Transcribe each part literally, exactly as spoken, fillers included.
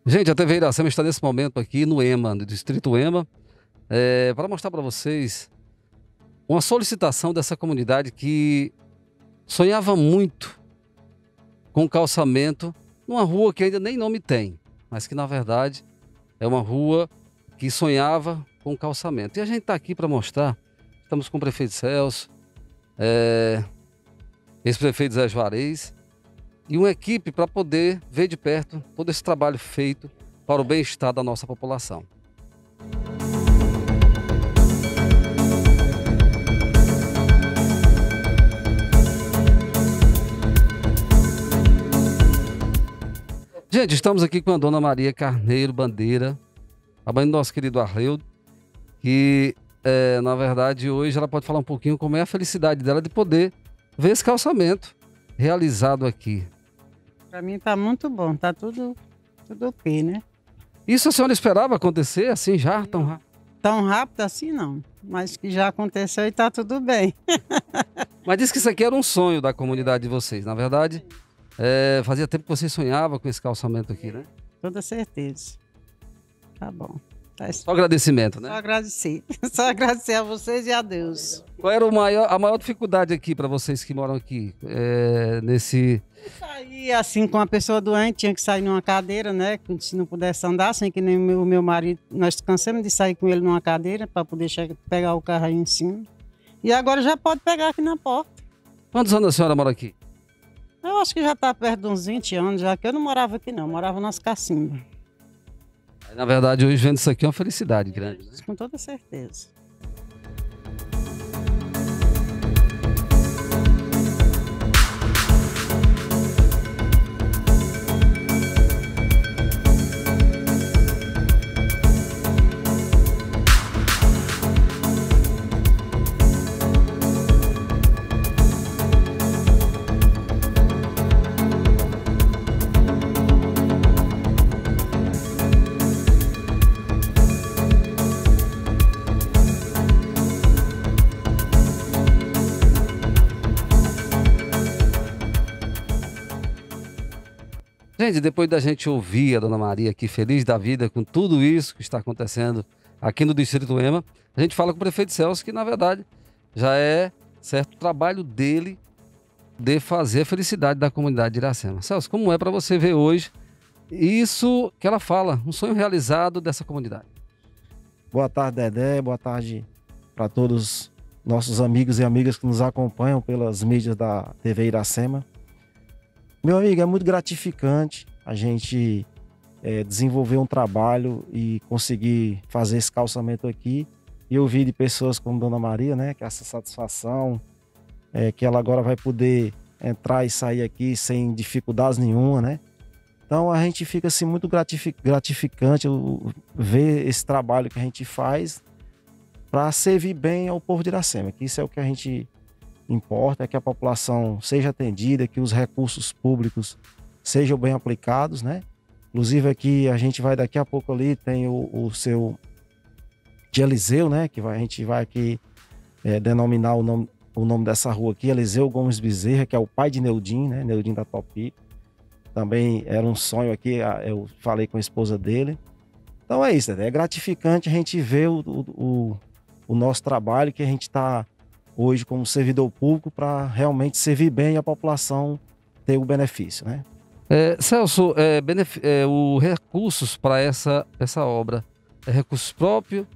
Gente, a T V Iracema está nesse momento aqui no EMA, no Distrito EMA, é, para mostrar para vocês uma solicitação dessa comunidade que sonhava muito com calçamento numa rua que ainda nem nome tem, mas que na verdade é uma rua que sonhava com calçamento. E a gente está aqui para mostrar, estamos com o prefeito Celso, é, ex-prefeito Zé Juarez, e uma equipe para poder ver de perto todo esse trabalho feito para o bem-estar da nossa população. Gente, estamos aqui com a dona Maria Carneiro Bandeira, a mãe do nosso querido Arleudo, que é, na verdade hoje ela pode falar um pouquinho como é a felicidade dela de poder ver esse calçamento realizado aqui. Para mim tá muito bom, tá tudo, tudo ok, né? Isso a senhora esperava acontecer assim já, tão rápido? Tão rápido assim não, mas que já aconteceu e tá tudo bem. Mas disse que isso aqui era um sonho da comunidade de vocês. Na verdade, é, fazia tempo que vocês sonhavam com esse calçamento aqui, né? Toda certeza. Tá bom. Tá Só agradecimento, né? Só agradecer. Só agradecer a vocês e a Deus. Qual era o maior, a maior dificuldade aqui para vocês que moram aqui? É, nesse... Sair assim com uma pessoa doente, tinha que sair numa cadeira, né? Se não pudesse andar, assim que nem o meu, meu marido, nós cansamos de sair com ele numa cadeira para poder chegar, pegar o carro aí em cima. E agora já pode pegar aqui na porta. Quantos anos a senhora mora aqui? Eu acho que já está perto de uns vinte anos, já que eu não morava aqui não, eu morava nas cacimbas. Na verdade, hoje vendo isso aqui é uma felicidade grande, né? Com toda certeza. Gente, depois da gente ouvir a dona Maria aqui feliz da vida com tudo isso que está acontecendo aqui no Distrito EMA, a gente fala com o prefeito Celso que, na verdade, já é certo o trabalho dele de fazer a felicidade da comunidade de Iracema. Celso, como é para você ver hoje isso que ela fala, um sonho realizado dessa comunidade? Boa tarde, Dedé. Boa tarde para todos nossos amigos e amigas que nos acompanham pelas mídias da T V Iracema. Meu amigo, é muito gratificante a gente é, desenvolver um trabalho e conseguir fazer esse calçamento aqui. E eu vi de pessoas como Dona Maria, né, que é essa satisfação, é, que ela agora vai poder entrar e sair aqui sem dificuldades nenhuma, né? Então a gente fica assim muito gratificante ver esse trabalho que a gente faz para servir bem ao povo de Iracema, que isso é o que a gente importa, é que a população seja atendida, que os recursos públicos sejam bem aplicados, né? Inclusive aqui a gente vai daqui a pouco ali, tem o, o seu de Eliseu, né? Que vai, a gente vai aqui é, denominar o nome, o nome dessa rua aqui, Eliseu Gomes Bezerra, que é o pai de Neudim, né? Neudim da Topi. Também era um sonho aqui, eu falei com a esposa dele. Então é isso, é gratificante a gente ver o, o, o nosso trabalho que a gente está hoje como servidor público para realmente servir bem a população ter o benefício, né? É, Celso, é, é, os recursos para essa, essa obra, é recursos próprios?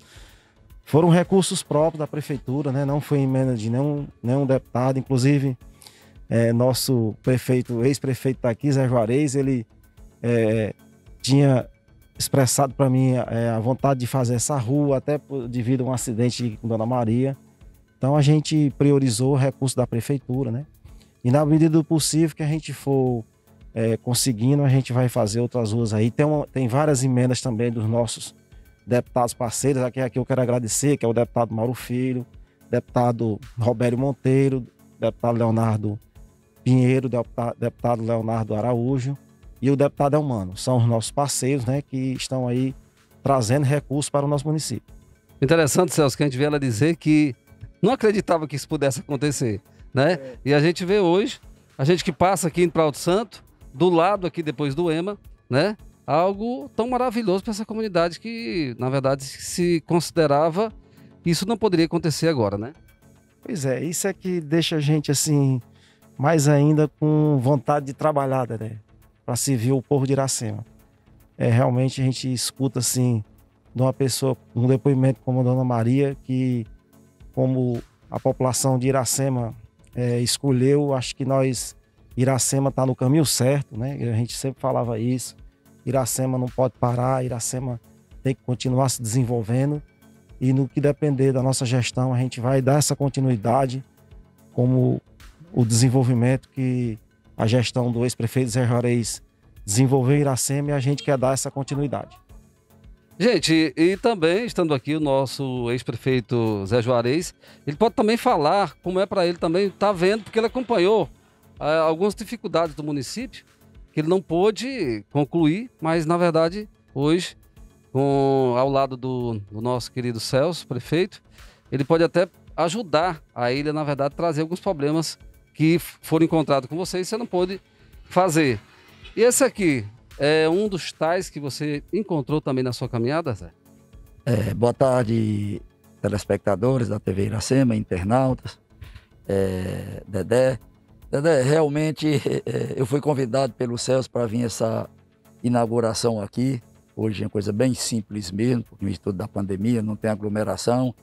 Foram recursos próprios da prefeitura, né? Não foi emenda de nenhum, nenhum deputado, inclusive é, nosso prefeito, ex-prefeito está aqui, Zé Juarez, ele é, tinha expressado para mim é, a vontade de fazer essa rua, até devido a um acidente com Dona Maria. Então a gente priorizou o recurso da prefeitura, né? E na medida do possível que a gente for é, conseguindo, a gente vai fazer outras ruas aí. Tem, uma, tem várias emendas também dos nossos deputados parceiros. Aqui, aqui eu quero agradecer, que é o deputado Mauro Filho, deputado Robério Monteiro, deputado Leonardo Pinheiro, deputado, deputado Leonardo Araújo e o deputado Elmano. São os nossos parceiros, né, que estão aí trazendo recursos para o nosso município. Interessante, Celso, que a gente vê ela dizer que não acreditava que isso pudesse acontecer, né? É. E a gente vê hoje, a gente que passa aqui indo para Alto Santo, do lado aqui depois do EMA, né? algo tão maravilhoso para essa comunidade que, na verdade, se considerava que isso não poderia acontecer agora, né? Pois é, isso é que deixa a gente assim, mais ainda com vontade de trabalhar, né? Para servir o povo de Iracema. É, realmente a gente escuta assim, de uma pessoa, um depoimento como a Dona Maria, que como a população de Iracema é, escolheu, acho que nós, Iracema está no caminho certo, né? A gente sempre falava isso. Iracema não pode parar, Iracema tem que continuar se desenvolvendo. E no que depender da nossa gestão, a gente vai dar essa continuidade, como o desenvolvimento que a gestão do ex-prefeito Zé Juarez desenvolveu em Iracema, e a gente quer dar essa continuidade. Gente, e também, estando aqui o nosso ex-prefeito Zé Juarez, ele pode também falar como é para ele também estar tá vendo, porque ele acompanhou ah, algumas dificuldades do município, que ele não pôde concluir, mas na verdade, hoje, com, ao lado do, do nosso querido Celso, prefeito, ele pode até ajudar a ele, na verdade, trazer alguns problemas que foram encontrados com você e você não pôde fazer. E esse aqui é um dos tais que você encontrou também na sua caminhada, Zé? É, boa tarde, telespectadores da T V Iracema, internautas, é, Dedé. Dedé, realmente é, eu fui convidado pelo Celso para vir essa inauguração aqui. Hoje é uma coisa bem simples mesmo, porque no estudo da pandemia não tem aglomeração.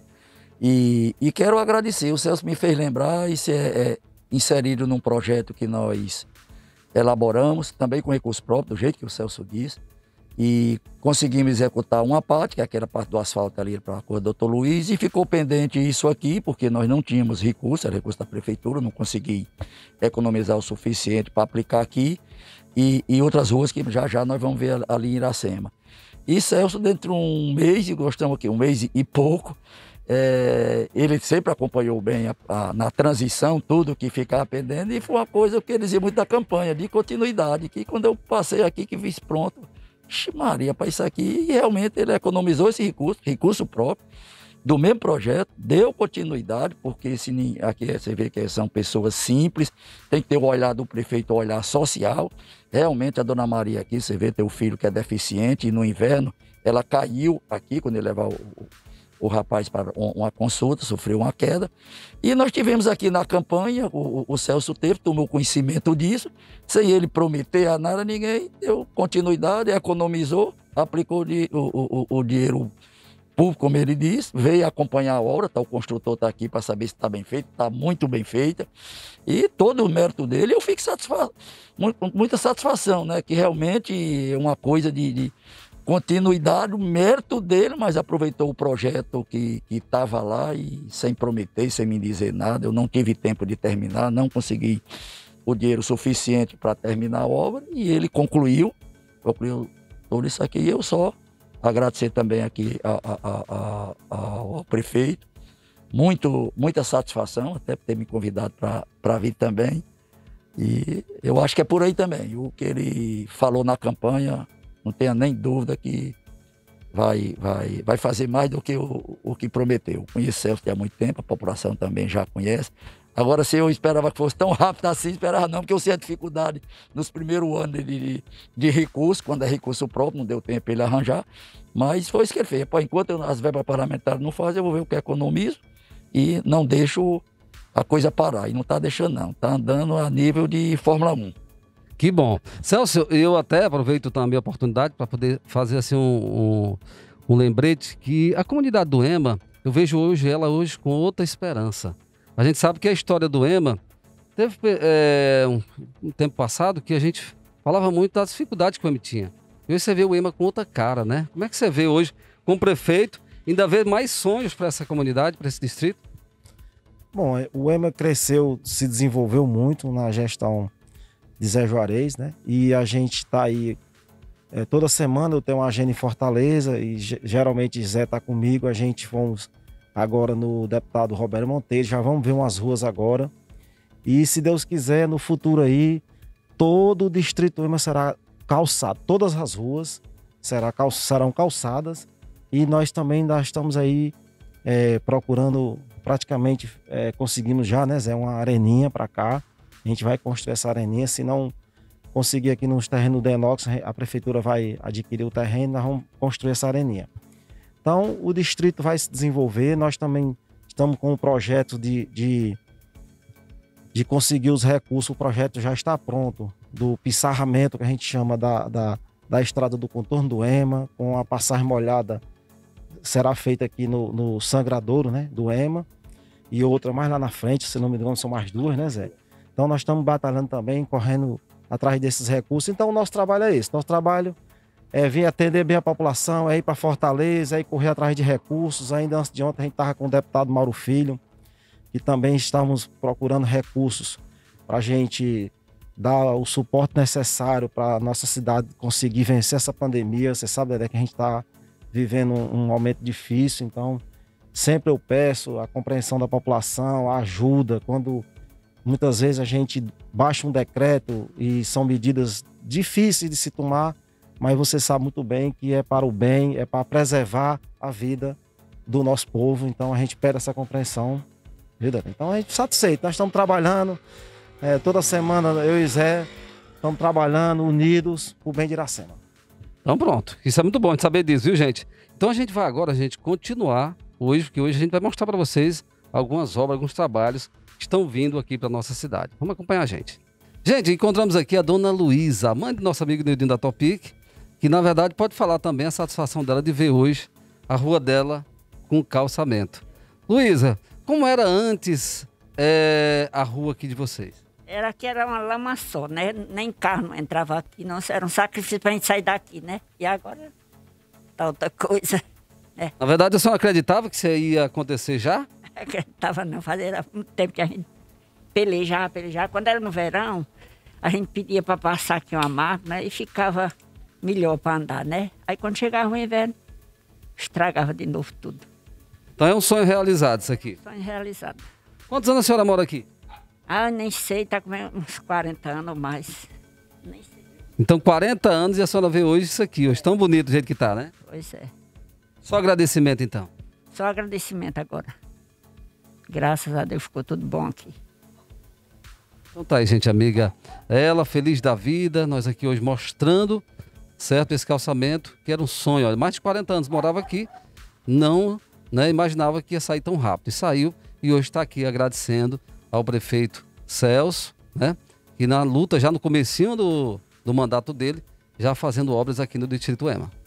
E, e quero agradecer, o Celso me fez lembrar, isso é, é inserido num projeto que nós elaboramos, também com recurso próprio, do jeito que o Celso disse, e conseguimos executar uma parte, que é aquela parte do asfalto ali para a Rua Doutor Luiz, e ficou pendente isso aqui, porque nós não tínhamos recurso, era recurso da prefeitura, não consegui economizar o suficiente para aplicar aqui, e, e outras ruas que já já nós vamos ver ali em Iracema. E Celso, dentro de um mês, e gostamos aqui, um mês e pouco, É, ele sempre acompanhou bem a, a, na transição, tudo que ficava pendendo, e foi uma coisa que ele dizia muito da campanha, de continuidade, que quando eu passei aqui, que vi pronto, ixi Maria, para isso aqui, e realmente ele economizou esse recurso, recurso próprio, do mesmo projeto, deu continuidade, porque se, aqui você vê que são pessoas simples, tem que ter o olhar do prefeito, o olhar social. Realmente a Dona Maria aqui, você vê, tem o filho que é deficiente, e no inverno ela caiu aqui, quando ele levava o o rapaz para uma consulta, sofreu uma queda, e nós tivemos aqui na campanha, o, o Celso teve, tomou conhecimento disso, sem ele prometer a nada, ninguém deu continuidade, economizou, aplicou de, o, o, o dinheiro público, como ele disse, veio acompanhar a obra, tá, o construtor está aqui para saber se está bem feito, está muito bem feita, e todo o mérito dele, eu fico satisfeito, muita satisfação, né, que realmente é uma coisa de, de continuidade, o mérito dele, mas aproveitou o projeto que estava lá e sem prometer, sem me dizer nada. Eu não tive tempo de terminar, não consegui o dinheiro suficiente para terminar a obra, e ele concluiu, concluiu tudo isso aqui. E eu só agradecer também aqui a, a, a, a, ao prefeito, muito, muita satisfação, até por ter me convidado para vir também. E eu acho que é por aí também. O que ele falou na campanha, não tenha nem dúvida que vai, vai, vai fazer mais do que o, o que prometeu. Conheço o Celso há muito tempo, a população também já conhece. Agora, se eu esperava que fosse tão rápido assim, esperava não, porque eu sei a dificuldade nos primeiros anos de, de, de recurso, quando é recurso próprio, não deu tempo para ele arranjar, mas foi isso que ele fez. Pô, enquanto eu, as verbas parlamentares não fazem, eu vou ver o que economizo e não deixo a coisa parar. E não está deixando não, está andando a nível de Fórmula um. Que bom. Celso, eu até aproveito também a oportunidade para poder fazer assim um, um, um lembrete que a comunidade do EMA, eu vejo hoje ela hoje com outra esperança. A gente sabe que a história do EMA teve é, um, um tempo passado que a gente falava muito das dificuldades que o EMA tinha. E hoje você vê o EMA com outra cara, né? Como é que você vê hoje com o prefeito ainda vê mais sonhos para essa comunidade, para esse distrito? Bom, o EMA cresceu, se desenvolveu muito na gestão de Zé Juarez, né? E a gente está aí, é, toda semana eu tenho uma agenda em Fortaleza e geralmente Zé está comigo. A gente fomos agora no deputado Roberto Monteiro, já vamos ver umas ruas agora. E se Deus quiser, no futuro aí, todo o distrito EMA será calçado, todas as ruas será, cal, serão calçadas. E nós também ainda estamos aí é, procurando, praticamente é, conseguimos já, né, Zé, uma areninha para cá. A gente vai construir essa areninha, senão conseguir aqui nos terrenos do Denox, a prefeitura vai adquirir o terreno, nós vamos construir essa areninha. Então, o distrito vai se desenvolver, nós também estamos com o projeto de, de, de conseguir os recursos, o projeto já está pronto, do pissarramento, que a gente chama da, da, da estrada do contorno do Ema, com a passagem molhada, será feita aqui no, no sangradouro, né, do Ema, e outra mais lá na frente, se não me engano, são mais duas, né, Zé? Então, nós estamos batalhando também, correndo atrás desses recursos. Então, o nosso trabalho é esse. Nosso trabalho é vir atender bem a população, é ir para Fortaleza, é ir correr atrás de recursos. Ainda antes de ontem, a gente estava com o deputado Mauro Filho, que também estamos procurando recursos para a gente dar o suporte necessário para a nossa cidade conseguir vencer essa pandemia. Você sabe, Dedé, que a gente está vivendo um momento difícil, então sempre eu peço a compreensão da população, a ajuda, quando muitas vezes a gente baixa um decreto e são medidas difíceis de se tomar, mas você sabe muito bem que é para o bem, é para preservar a vida do nosso povo. Então a gente pede essa compreensão. Então a gente satisfeito, nós estamos trabalhando, é, toda semana eu e Zé estamos trabalhando unidos por bem de Iracema. Então pronto, isso é muito bom de saber disso, viu, gente? Então a gente vai agora, a gente continuar hoje, porque hoje a gente vai mostrar para vocês algumas obras, alguns trabalhos que estão vindo aqui para nossa cidade. Vamos acompanhar a gente. Gente, encontramos aqui a dona Luísa, a mãe do nosso amigo Neudinho da Topic, que na verdade pode falar também a satisfação dela de ver hoje a rua dela com calçamento. Luísa, como era antes é, a rua aqui de vocês? Era que era uma lama só, né? Nem carro não entrava aqui, não. Era um sacrifício para a gente sair daqui, né? E agora tá outra coisa. É. Na verdade, a senhora acreditava que isso ia acontecer já? Acreditava não, fazia muito tempo que a gente pelejava, pelejava. Quando era no verão, a gente pedia para passar aqui uma máquina e ficava melhor para andar, né? Aí quando chegava o inverno, estragava de novo tudo. Então é um sonho realizado isso aqui? Sonho realizado. Quantos anos a senhora mora aqui? Ah, nem sei, tá com uns quarenta anos ou mais. Nem sei. Então quarenta anos e a senhora vê hoje isso aqui, hoje tão bonito do jeito que tá, né? Pois é. Só agradecimento então? Só agradecimento agora. Graças a Deus ficou tudo bom aqui. Então tá aí, gente, amiga. Ela, feliz da vida, nós aqui hoje mostrando, certo, esse calçamento, que era um sonho. Olha, mais de quarenta anos morava aqui, não, né, imaginava que ia sair tão rápido. E saiu, e hoje está aqui agradecendo ao prefeito Celso, né, que na luta, já no comecinho do, do mandato dele, já fazendo obras aqui no Distrito Ema.